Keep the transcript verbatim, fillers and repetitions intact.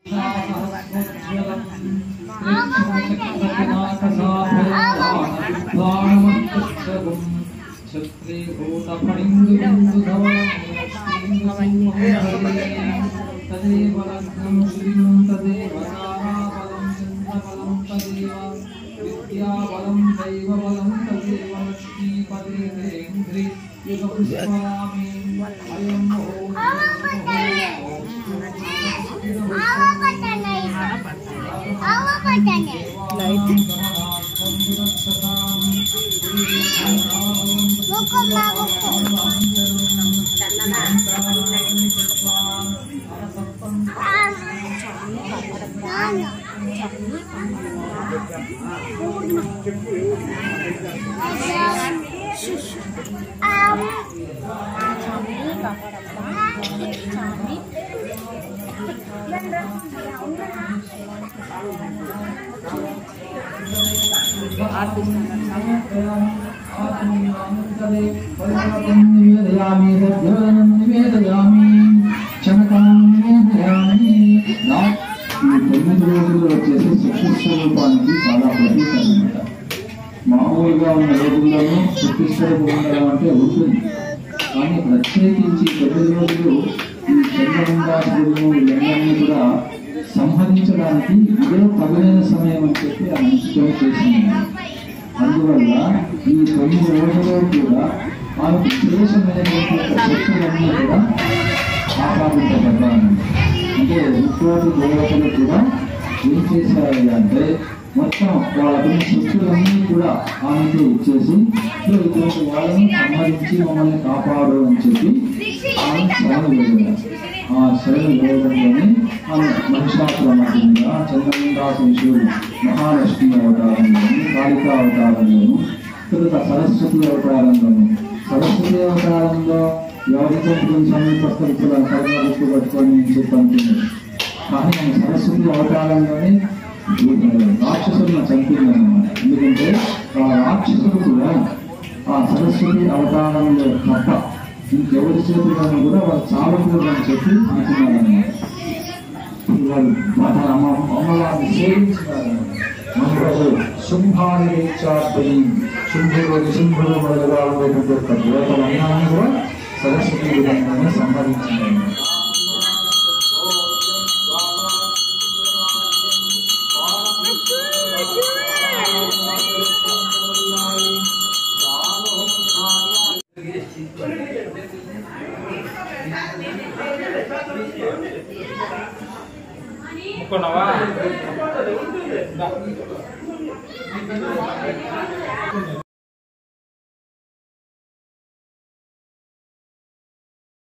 తొమ్మిది రోజుల్లో వచ్చేసి శక్తి స్వరూపానికి చాలా ప్రతీక అనమాట. మామూలుగా ఉన్న రోజుల్లోనూ శక్తి స్వరూపం ఉండడం అంటే ఉంటుంది, కానీ ప్రత్యేకించి తొమ్మిది రోజులు ఈ చంద్రమండాసురులను వీళ్ళందరినీ కూడా సంహరించడానికి ఇదే తగిన సమయం అని చెప్పి ఆ మంచితో చేసింది. అందువల్ల ఈ తొమ్మిది రోజుల్లో కూడా మనకు విశేషమైనటువంటి శక్తులన్నీ కూడా ఆపాదించబడ్డాను. అంటే ఇంకోటి దేవతలు కూడా ఏం చేశారు అంటే మొత్తం వాళ్ళ శక్తులన్నీ కూడా ఆమెకి ఇచ్చేసి ఇటువంటి వాళ్ళని సంహరించి మమ్మల్ని కాపాడు అని చెప్పి ఆమె శరణ వేయడం. ఆ శరణ వేయడంలోని ఆమె మహిషాసురమర్దినిగా చంద్రమండాసురుడు మహాలక్ష్మి అవతారంలోను, కాళికా అవతారంలోను, తర్వాత సరస్వతి అవతారంలోను. సరస్వతి అవతారంలో ఎవరితో సమీపస్థితులను కర్మ గుర్తు పట్టుకొని చెప్పి అంటున్నారు. కానీ ఆమె సరస్వతి అవతారంలోనే రాక్షసులను చంపిందన్నమాట. ఎందుకంటే ఆ రాక్షసులు కూడా ఆ సరస్వతి అవతారంలో తప్ప ఇంకెవరి చేతులను కూడా వాళ్ళు చావకూడదు అని చెప్పి అంటున్నారన్నమాట. వాళ్ళు అమ్మ అమ్మవారిని సేవించినారన్నమాట. శుంభాన్ని చార్పని శుంభుడు శుంభుడు మొదలుగా ఉండేటువంటి యొక్క దేవతలన్నీ కూడా సరస్వతి విధంగానే సంహరించినారు. ముక్కున్నావా?